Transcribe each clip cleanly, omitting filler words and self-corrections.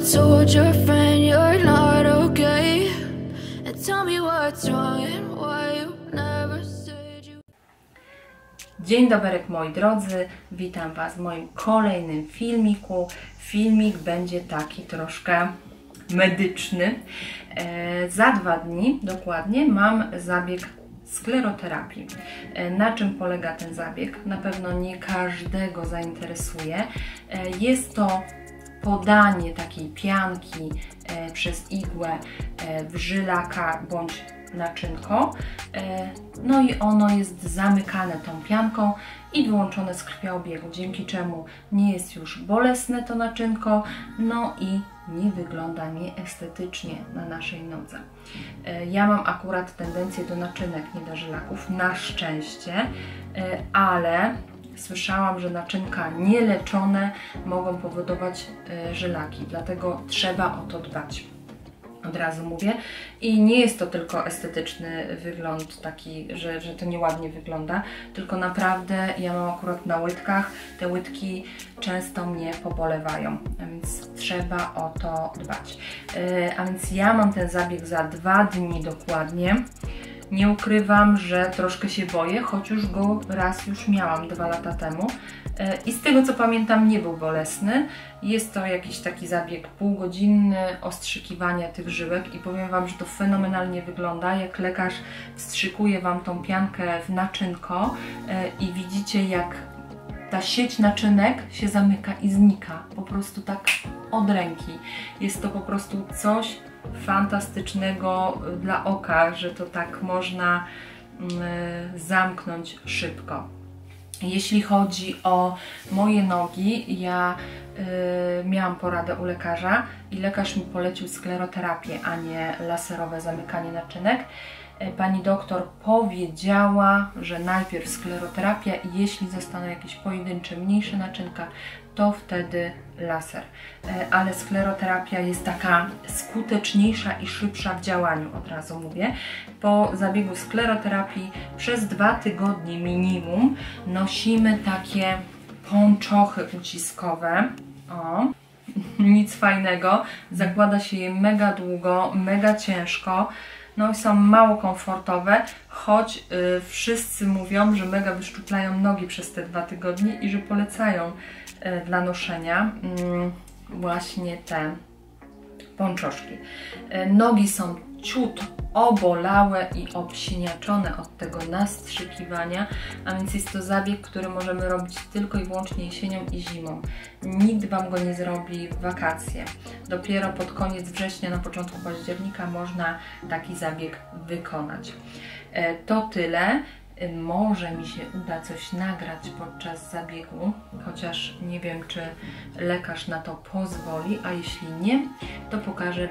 told your friend you're not okay, and tell me what's wrong and why you never said you. Dzień dobry moi drodzy, witam Was w moim kolejnym filmiku. Filmik będzie taki troszkę medyczny. Za 2 dni dokładnie mam zabieg skleroterapii. Na czym polega ten zabieg? Na pewno nie każdego zainteresuje. Jest to podanie takiej pianki przez igłę w żylaka bądź naczynko. No i ono jest zamykane tą pianką i wyłączone z krwiobiegu, dzięki czemu nie jest już bolesne to naczynko, no i nie wygląda nieestetycznie na naszej nodze. Ja mam akurat tendencję do naczynek, nie do żylaków, na szczęście, ale słyszałam, że naczynka nieleczone mogą powodować żylaki, dlatego trzeba o to dbać. Od razu mówię. I nie jest to tylko estetyczny wygląd taki, że to nieładnie wygląda, tylko naprawdę ja mam akurat na łydkach, te łydki często mnie pobolewają, a więc trzeba o to dbać. A więc ja mam ten zabieg za 2 dni dokładnie. Nie ukrywam, że troszkę się boję, choć już go raz miałam 2 lata temu i z tego co pamiętam nie był bolesny. Jest to jakiś taki zabieg półgodzinny ostrzykiwania tych żyłek i powiem Wam, że to fenomenalnie wygląda, jak lekarz wstrzykuje Wam tą piankę w naczynko i widzicie, jak ta sieć naczynek się zamyka i znika, po prostu tak od ręki. Jest to po prostu coś fantastycznego dla oka, że to tak można zamknąć szybko. Jeśli chodzi o moje nogi, ja miałam poradę u lekarza i lekarz mi polecił skleroterapię, a nie laserowe zamykanie naczynek. Pani doktor powiedziała, że najpierw skleroterapia i jeśli zostaną jakieś pojedyncze, mniejsze naczynka, to wtedy laser. Ale skleroterapia jest taka skuteczniejsza i szybsza w działaniu, od razu mówię. Po zabiegu skleroterapii przez 2 tygodnie minimum nosimy takie pończochy uciskowe. O, nic fajnego. Zakłada się je mega długo, mega ciężko. No i są mało komfortowe, choć wszyscy mówią, że mega wyszczuplają nogi przez te 2 tygodnie i że polecają dla noszenia właśnie te pończoszki. Nogi są ciut obolałe i obsiniaczone od tego nastrzykiwania, a więc jest to zabieg, który możemy robić tylko i wyłącznie jesienią i zimą. Nikt Wam go nie zrobi w wakacje. Dopiero pod koniec września, na początku października można taki zabieg wykonać. To tyle. Może mi się uda coś nagrać podczas zabiegu, chociaż nie wiem, czy lekarz na to pozwoli, a jeśli nie, to pokażę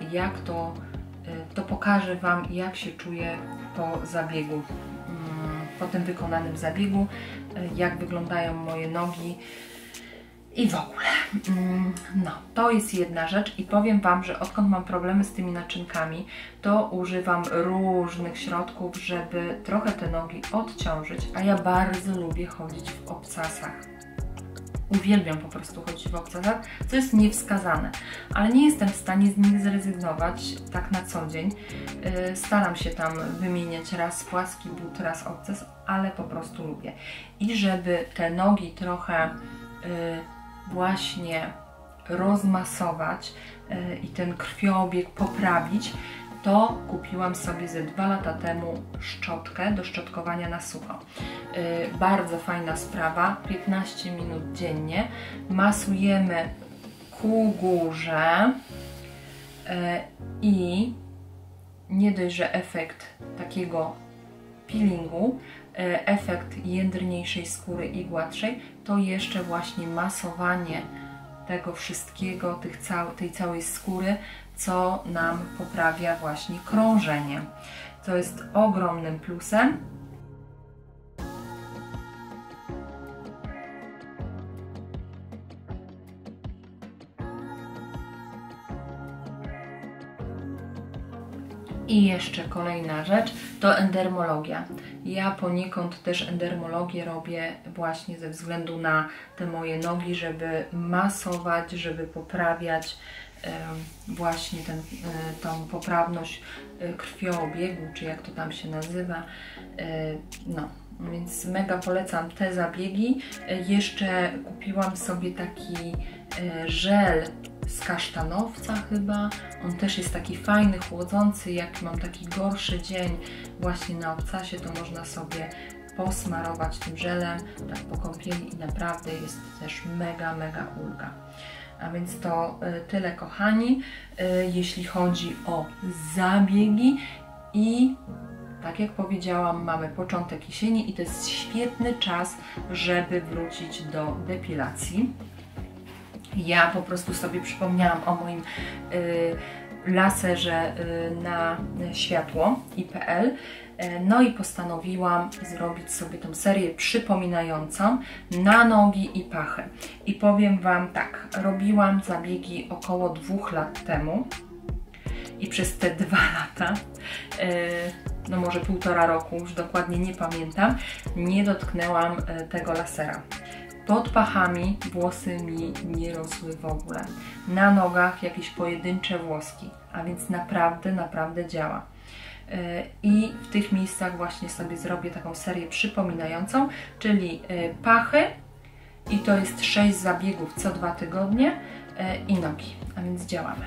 Wam, jak się czuję po zabiegu, po tym wykonanym zabiegu, jak wyglądają moje nogi i w ogóle. No, to jest jedna rzecz i powiem Wam, że odkąd mam problemy z tymi naczynkami, to używam różnych środków, żeby trochę te nogi odciążyć, a ja bardzo lubię chodzić w obcasach. Uwielbiam po prostu chodzić w obcasach, co jest niewskazane, ale nie jestem w stanie z nich zrezygnować tak na co dzień. Staram się tam wymieniać raz płaski but, raz obcas, ale po prostu lubię. I żeby te nogi trochę właśnie rozmasować i ten krwiobieg poprawić, to kupiłam sobie ze 2 lata temu szczotkę do szczotkowania na sucho. Bardzo fajna sprawa, 15 minut dziennie. Masujemy ku górze i nie dość, że efekt takiego peelingu, efekt jędrniejszej skóry i gładszej, to jeszcze właśnie masowanie tego wszystkiego, tej całej skóry, co nam poprawia właśnie krążenie. To jest ogromnym plusem. I jeszcze kolejna rzecz to endermologia. Ja poniekąd też endermologię robię właśnie ze względu na te moje nogi, żeby masować, żeby poprawiać właśnie tą poprawność krwiobiegu, czy jak to tam się nazywa. No, więc mega polecam te zabiegi. Jeszcze kupiłam sobie taki żel z kasztanowca chyba. On też jest taki fajny, chłodzący. Jak mam taki gorszy dzień właśnie na obcasie, to można sobie posmarować tym żelem, tak po kąpieli i naprawdę jest też mega, mega ulga. A więc to tyle, kochani, jeśli chodzi o zabiegi. I tak jak powiedziałam, mamy początek jesieni i to jest świetny czas, żeby wrócić do depilacji. Ja po prostu sobie przypomniałam o moim laserze na światło IPL. No i postanowiłam zrobić sobie tą serię przypominającą na nogi i pachy. I powiem Wam tak, robiłam zabiegi około 2 lat temu i przez te 2 lata, no może 1,5 roku, już dokładnie nie pamiętam, nie dotknęłam tego lasera. Pod pachami włosy mi nie rosły w ogóle. Na nogach jakieś pojedyncze włoski, a więc naprawdę, naprawdę działa. I w tych miejscach właśnie sobie zrobię taką serię przypominającą, czyli pachy i to jest 6 zabiegów co 2 tygodnie i nogi, a więc działamy.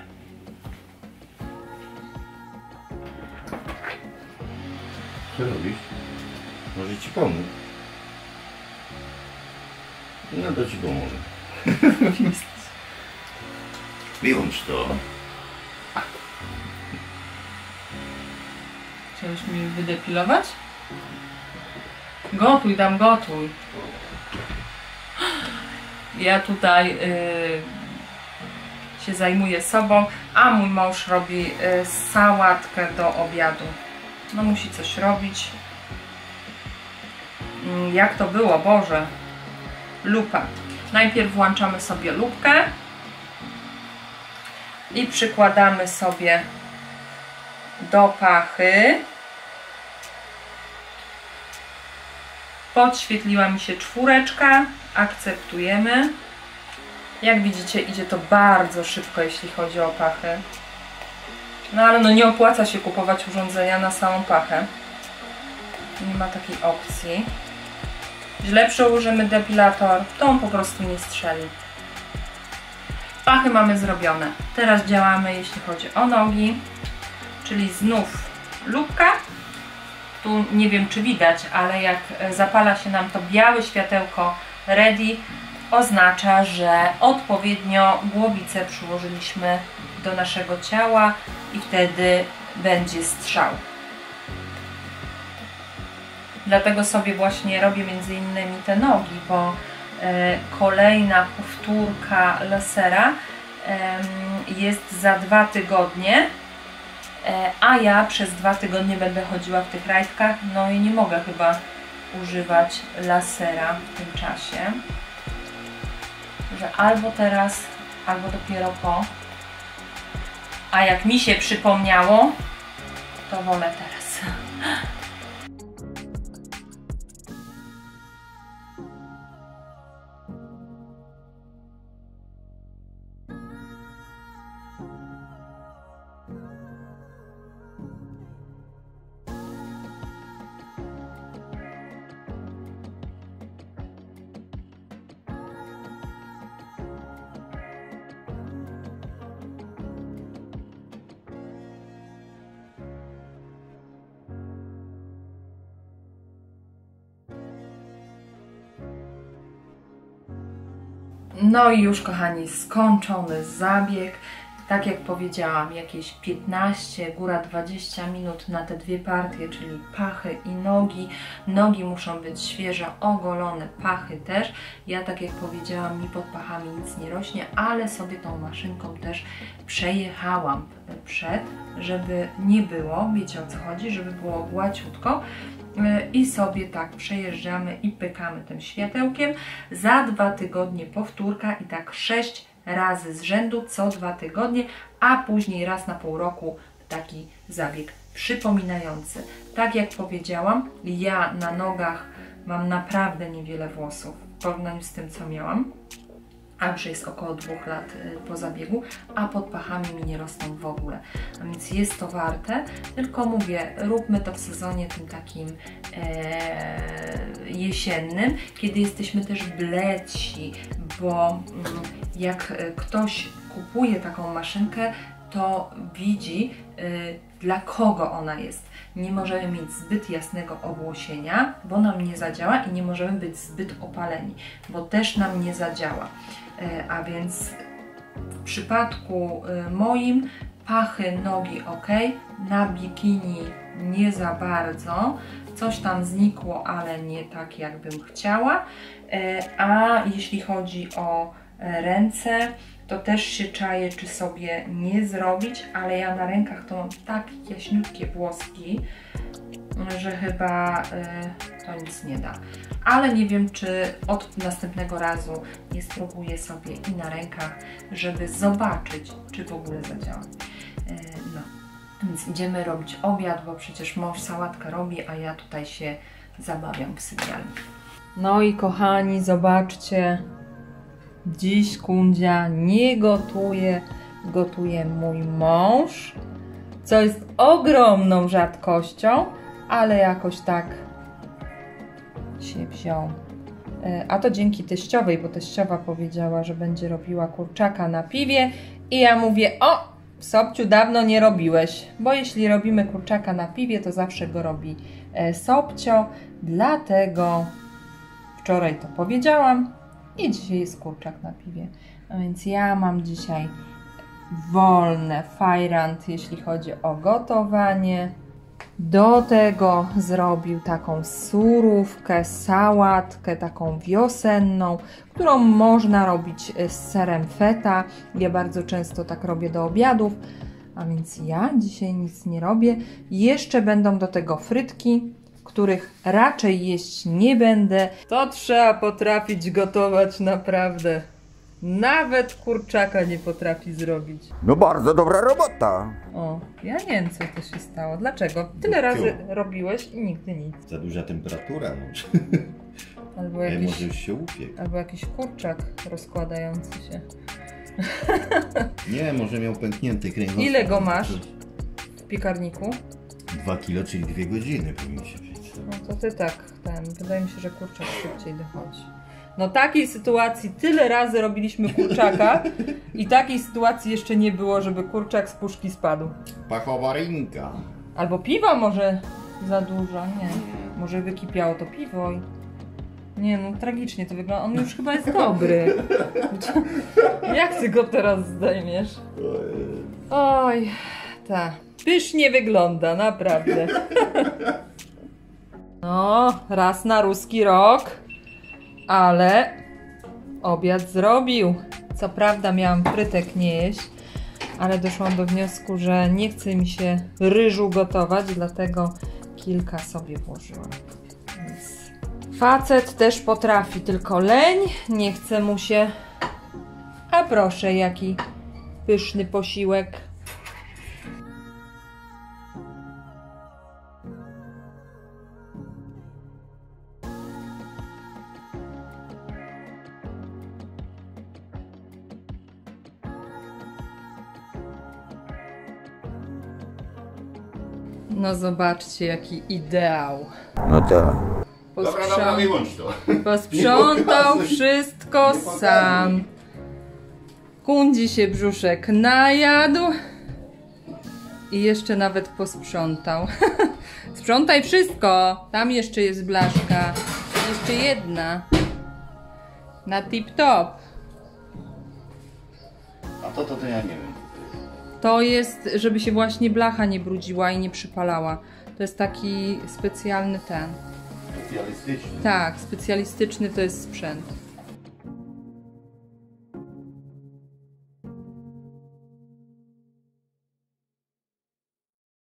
Co robisz? Może Ci pomóc? No to Ci pomogę. Wyłącz to. Chciałeś mi wydepilować? Gotuj tam, gotuj. Ja tutaj się zajmuję sobą, a mój mąż robi sałatkę do obiadu. No musi coś robić. Jak to było, Boże? Lupa. Najpierw włączamy sobie lupkę i przykładamy sobie do pachy. Podświetliła mi się 4, akceptujemy. Jak widzicie, idzie to bardzo szybko, jeśli chodzi o pachy. No ale no nie opłaca się kupować urządzenia na samą pachę. Nie ma takiej opcji. Źle przełożymy depilator, to on po prostu nie strzeli. Pachy mamy zrobione. Teraz działamy, jeśli chodzi o nogi. Czyli znów lupka. Tu nie wiem, czy widać, ale jak zapala się nam to białe światełko ready, oznacza, że odpowiednio głowicę przyłożyliśmy do naszego ciała i wtedy będzie strzał. Dlatego sobie właśnie robię między innymi te nogi, bo kolejna powtórka lasera jest za 2 tygodnie, a ja przez 2 tygodnie będę chodziła w tych rajtkach, no i nie mogę chyba używać lasera w tym czasie. Że albo teraz, albo dopiero po. A jak mi się przypomniało, to wolę teraz. No i już, kochani, skończony zabieg. Tak jak powiedziałam, jakieś 15, góra 20 minut na te 2 partie, czyli pachy i nogi. Nogi muszą być świeże, ogolone, pachy też. Ja, tak jak powiedziałam, mi pod pachami nic nie rośnie, ale sobie tą maszynką też przejechałam przed, żeby nie było, wiecie o co chodzi, żeby było gładziutko. I sobie tak przejeżdżamy i pykamy tym światełkiem. Za 2 tygodnie powtórka i tak 6 razy z rzędu co 2 tygodnie, a później raz na pół roku taki zabieg przypominający. Tak jak powiedziałam, ja na nogach mam naprawdę niewiele włosów w porównaniu z tym, co miałam. a już jest około 2 lat po zabiegu, a pod pachami mi nie rosną w ogóle. A więc jest to warte, tylko mówię, róbmy to w sezonie tym takim jesiennym, kiedy jesteśmy też bledsi, bo jak ktoś kupuje taką maszynkę, to widzi, dla kogo ona jest. Nie możemy mieć zbyt jasnego obłosienia, bo nam nie zadziała, i nie możemy być zbyt opaleni, bo też nam nie zadziała. A więc w przypadku moim pachy, nogi ok, na bikini nie za bardzo, coś tam znikło, ale nie tak jakbym chciała. A jeśli chodzi o ręce, to też się czaję, czy sobie nie zrobić, ale ja na rękach to mam tak jaśniutkie włoski, że chyba to nic nie da. Ale nie wiem, czy od następnego razu nie spróbuję sobie i na rękach, żeby zobaczyć, czy w ogóle zadziała. No, więc idziemy robić obiad, bo przecież mąż sałatkę robi, a ja tutaj się zabawiam w sypialni. No i kochani, zobaczcie, dziś Kundzia nie gotuje, gotuje mój mąż, co jest ogromną rzadkością, ale jakoś tak się wziął. A to dzięki teściowej, bo teściowa powiedziała, że będzie robiła kurczaka na piwie i ja mówię, o, Sobciu, dawno nie robiłeś, bo jeśli robimy kurczaka na piwie, to zawsze go robi Sobcio, dlatego wczoraj to powiedziałam i dzisiaj jest kurczak na piwie. A więc ja mam dzisiaj wolne fajrant, jeśli chodzi o gotowanie. Do tego zrobił taką surówkę, sałatkę taką wiosenną, którą można robić z serem feta. Ja bardzo często tak robię do obiadów, a więc ja dzisiaj nic nie robię. Jeszcze będą do tego frytki, których raczej jeść nie będę. To trzeba potrafić gotować naprawdę. Nawet kurczaka nie potrafi zrobić. No bardzo dobra robota. O, ja nie wiem, co to się stało. Dlaczego? Tyle razy robiłeś i nigdy nic. Za duża temperatura może. Albo jakiś, może już się upiekł. albo jakiś kurczak rozkładający się. Nie, może miał pęknięty kręgosłup. Ile go masz w piekarniku? 2 kilo, czyli 2 godziny powinien się piec. No to ty tak, wydaje mi się, że kurczak szybciej dochodzi. No takiej sytuacji tyle razy robiliśmy kurczaka i takiej sytuacji jeszcze nie było, żeby kurczak z puszki spadł. Pachowa rynka. Albo piwa może za dużo, nie. Może wykipiało to piwo i... Nie no, tragicznie to wygląda. On już chyba jest dobry. Jak ty go teraz zdejmiesz? Oj, tak. Pysznie wygląda, naprawdę. No, raz na ruski rok. Ale obiad zrobił. Co prawda miałam frytek nie jeść, ale doszłam do wniosku, że nie chce mi się ryżu gotować, dlatego kilka sobie włożyłam. Więc facet też potrafi, tylko leń, nie chce mu się. A proszę, jaki pyszny posiłek. No zobaczcie, jaki ideał. No tak. Dobra, wyłącz to. Posprzątał wszystko sam. Kundzi się brzuszek najadł. I jeszcze nawet posprzątał. Sprzątaj wszystko. Tam jeszcze jest blaszka. Jeszcze jedna. Na tip-top. A to ja nie wiem. To jest, żeby się właśnie blacha nie brudziła i nie przypalała. To jest taki specjalny ten. Specjalistyczny. Tak, specjalistyczny to jest sprzęt.